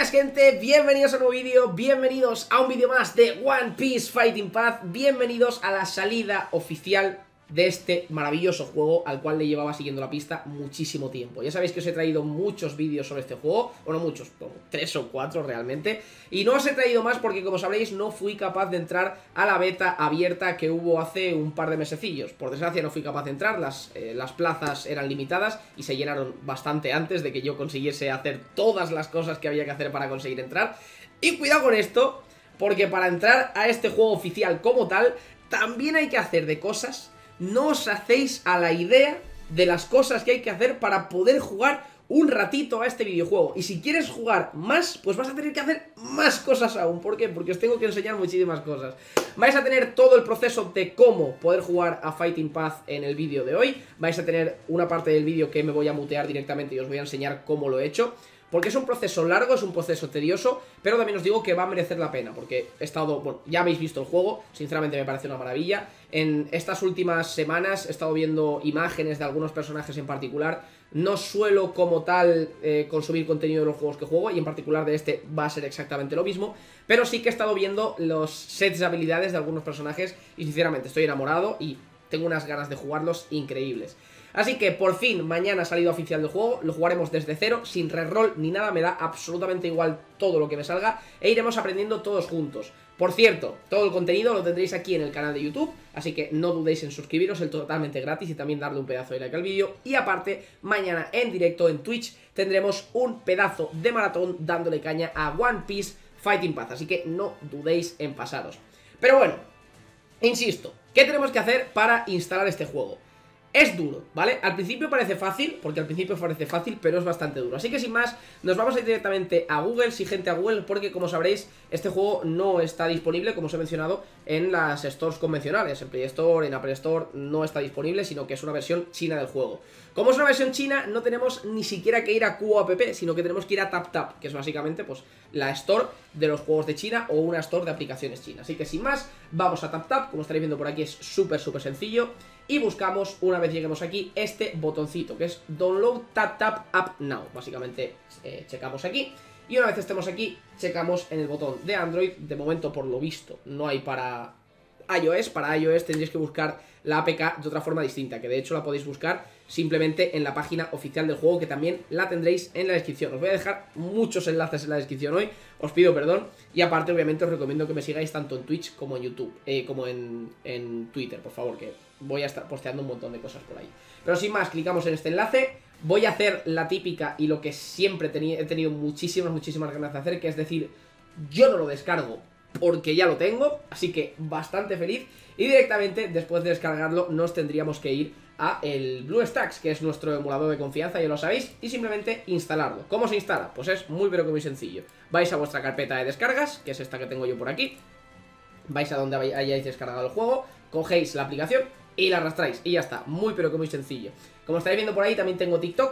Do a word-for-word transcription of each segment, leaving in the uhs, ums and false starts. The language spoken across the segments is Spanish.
días, gente, bienvenidos a un nuevo vídeo, bienvenidos a un vídeo más de One Piece Fighting Path, bienvenidos a la salida oficial de este maravilloso juego al cual le llevaba siguiendo la pista muchísimo tiempo. Ya sabéis que os he traído muchos vídeos sobre este juego, bueno, muchos, como tres o cuatro realmente, y no os he traído más porque, como sabréis, no fui capaz de entrar a la beta abierta que hubo hace un par de mesecillos. Por desgracia no fui capaz de entrar, las, eh, las plazas eran limitadas y se llenaron bastante antes de que yo consiguiese hacer todas las cosas que había que hacer para conseguir entrar. Y cuidado con esto, porque para entrar a este juego oficial como tal, también hay que hacer de cosas. No os hacéis a la idea de las cosas que hay que hacer para poder jugar un ratito a este videojuego. Y si quieres jugar más, pues vas a tener que hacer más cosas aún. ¿Por qué? Porque os tengo que enseñar muchísimas cosas. Vais a tener todo el proceso de cómo poder jugar a Fighting Path en el vídeo de hoy. Vais a tener una parte del vídeo que me voy a mutear directamente y os voy a enseñar cómo lo he hecho. Porque es un proceso largo, es un proceso tedioso, pero también os digo que va a merecer la pena, porque he estado, bueno, ya habéis visto el juego, sinceramente me parece una maravilla. En estas últimas semanas he estado viendo imágenes de algunos personajes en particular. No suelo como tal eh, consumir contenido de los juegos que juego, y en particular de este va a ser exactamente lo mismo, pero sí que he estado viendo los sets de habilidades de algunos personajes y sinceramente estoy enamorado y tengo unas ganas de jugarlos increíbles. Así que por fin mañana ha salido oficial del juego, lo jugaremos desde cero, sin reroll ni nada, me da absolutamente igual todo lo que me salga e iremos aprendiendo todos juntos. Por cierto, todo el contenido lo tendréis aquí en el canal de YouTube, así que no dudéis en suscribiros, es totalmente gratis, y también darle un pedazo de like al vídeo. Y aparte, mañana en directo en Twitch tendremos un pedazo de maratón dándole caña a One Piece Fighting Path, así que no dudéis en pasaros. Pero bueno, insisto, ¿qué tenemos que hacer para instalar este juego? Es duro, ¿vale? Al principio parece fácil, porque al principio parece fácil, pero es bastante duro. Así que sin más, nos vamos a ir directamente a Google, sí, gente, a Google, porque como sabréis, este juego no está disponible, como os he mencionado, en las stores convencionales. En Play Store, en Apple Store, no está disponible, sino que es una versión china del juego. Como es una versión china, no tenemos ni siquiera que ir a Q A P P, sino que tenemos que ir a TapTap, que es básicamente, pues, la store de los juegos de China o una store de aplicaciones chinas. Así que sin más, vamos a TapTap, como estaréis viendo por aquí es súper, súper sencillo. Y buscamos, una vez lleguemos aquí, este botoncito, que es Download TapTap App Now. Básicamente, eh, checamos aquí. Y una vez estemos aquí, checamos en el botón de Android. De momento, por lo visto, no hay para iOS. Para iOS tendréis que buscar la A P K de otra forma distinta, que de hecho la podéis buscar simplemente en la página oficial del juego, que también la tendréis en la descripción. Os voy a dejar muchos enlaces en la descripción hoy, os pido perdón. Y aparte, obviamente, os recomiendo que me sigáis tanto en Twitch como en YouTube, eh, como en, en Twitter, por favor, que voy a estar posteando un montón de cosas por ahí. Pero sin más, clicamos en este enlace. Voy a hacer la típica y lo que siempre he tenido muchísimas, muchísimas ganas de hacer, que es decir, yo no lo descargo porque ya lo tengo, así que bastante feliz. Y directamente, después de descargarlo, nos tendríamos que ir a el BlueStacks, que es nuestro emulador de confianza, ya lo sabéis, y simplemente instalarlo. ¿Cómo se instala? Pues es muy pero que muy sencillo. Vais a vuestra carpeta de descargas, que es esta que tengo yo por aquí. Vais a donde hayáis descargado el juego, cogéis la aplicación y la arrastráis, y ya está, muy pero que muy sencillo. Como estáis viendo por ahí, también tengo TikTok.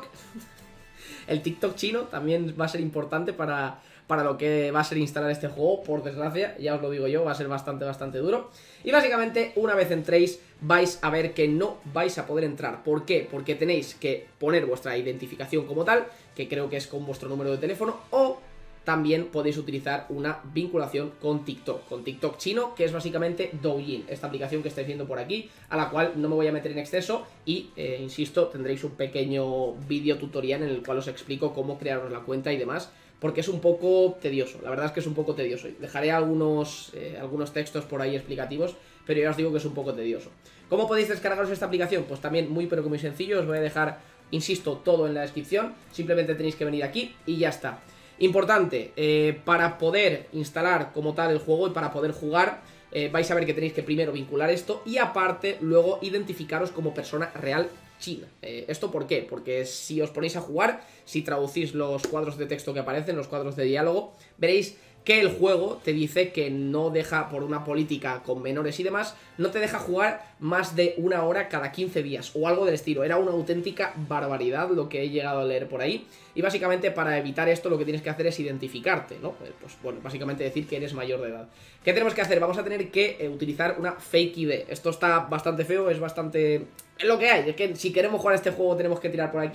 El TikTok chino también va a ser importante para, para lo que va a ser instalar este juego, por desgracia, ya os lo digo yo, va a ser bastante, bastante duro. Y básicamente, una vez entréis, vais a ver que no vais a poder entrar. ¿Por qué? Porque tenéis que poner vuestra identificación como tal, que creo que es con vuestro número de teléfono, o también podéis utilizar una vinculación con TikTok, con TikTok chino, que es básicamente Douyin, esta aplicación que estáis viendo por aquí, a la cual no me voy a meter en exceso y, eh, insisto, tendréis un pequeño vídeo tutorial en el cual os explico cómo crearos la cuenta y demás, porque es un poco tedioso, la verdad es que es un poco tedioso. Dejaré algunos, eh, algunos textos por ahí explicativos, pero ya os digo que es un poco tedioso. ¿Cómo podéis descargaros esta aplicación? Pues también muy pero que muy sencillo, os voy a dejar, insisto, todo en la descripción, simplemente tenéis que venir aquí y ya está. Importante, eh, para poder instalar como tal el juego y para poder jugar, eh, vais a ver que tenéis que primero vincular esto y aparte luego identificaros como persona real china. Eh, ¿Esto por qué? Porque si os ponéis a jugar, si traducís los cuadros de texto que aparecen, los cuadros de diálogo, veréis que el juego te dice que no deja, por una política con menores y demás, no te deja jugar más de una hora cada quince días o algo del estilo. Era una auténtica barbaridad lo que he llegado a leer por ahí. Y básicamente para evitar esto lo que tienes que hacer es identificarte, ¿no? Pues bueno, básicamente decir que eres mayor de edad. ¿Qué tenemos que hacer? Vamos a tener que eh, utilizar una fake I D. Esto está bastante feo, es bastante... es lo que hay, es que si queremos jugar a este juego tenemos que tirar por aquí.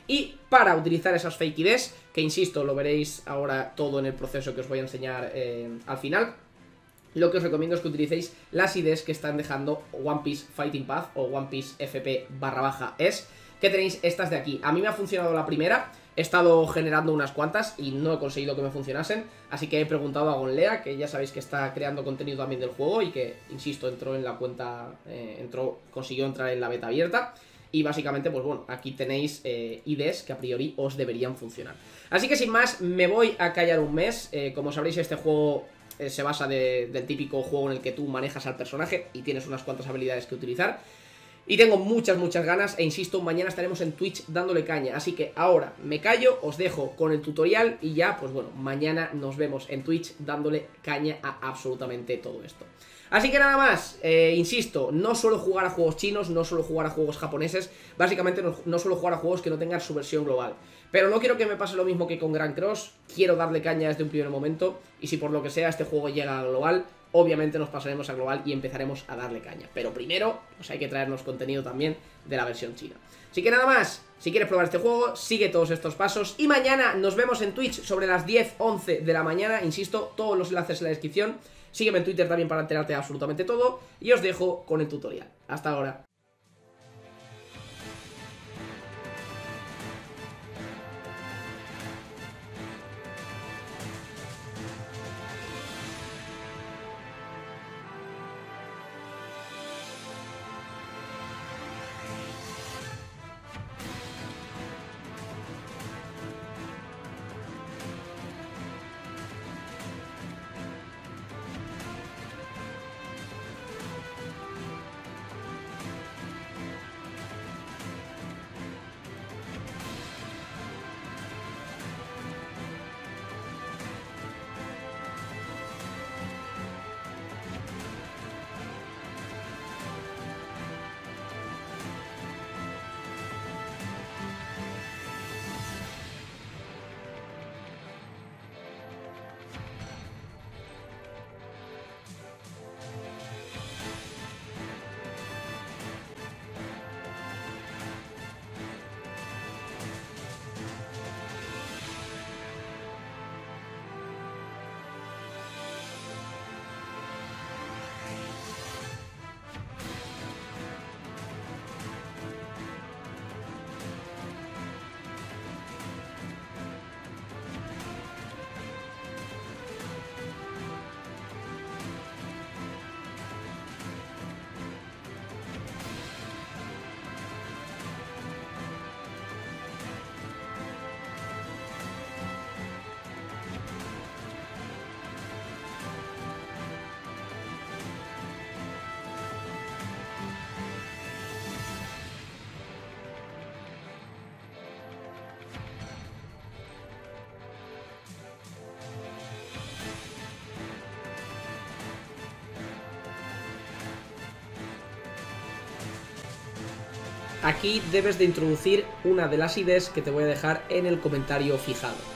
Y para utilizar esas fake I Ds, que insisto, lo veréis ahora todo en el proceso que os voy a enseñar eh, al final, lo que os recomiendo es que utilicéis las I Ds que están dejando One Piece Fighting Path o One Piece F P barra baja es, que tenéis estas de aquí. A mí me ha funcionado la primera, he estado generando unas cuantas y no he conseguido que me funcionasen, así que he preguntado a Gonlea, que ya sabéis que está creando contenido también del juego y que, insisto, entró en la cuenta, eh, entró, consiguió entrar en la beta abierta. Y básicamente, pues bueno, aquí tenéis eh, I Ds que a priori os deberían funcionar. Así que sin más, me voy a callar un mes. eh, Como sabréis, este juego eh, se basa de, del típico juego en el que tú manejas al personaje y tienes unas cuantas habilidades que utilizar. Y tengo muchas, muchas ganas, e insisto, mañana estaremos en Twitch dándole caña. Así que ahora me callo, os dejo con el tutorial y ya, pues bueno, mañana nos vemos en Twitch dándole caña a absolutamente todo esto. Así que nada más, eh, insisto, no suelo jugar a juegos chinos, no suelo jugar a juegos japoneses, básicamente no, no suelo jugar a juegos que no tengan su versión global. Pero no quiero que me pase lo mismo que con Grand Cross, quiero darle caña desde un primer momento, y si por lo que sea este juego llega a global, obviamente nos pasaremos a global y empezaremos a darle caña. Pero primero, pues hay que traernos contenido también de la versión china. Así que nada más, si quieres probar este juego, sigue todos estos pasos, y mañana nos vemos en Twitch sobre las diez, once de la mañana, insisto, todos los enlaces en la descripción. Sígueme en Twitter también para enterarte de absolutamente todo. Y os dejo con el tutorial. Hasta ahora. Aquí debes de introducir una de las I Ds que te voy a dejar en el comentario fijado.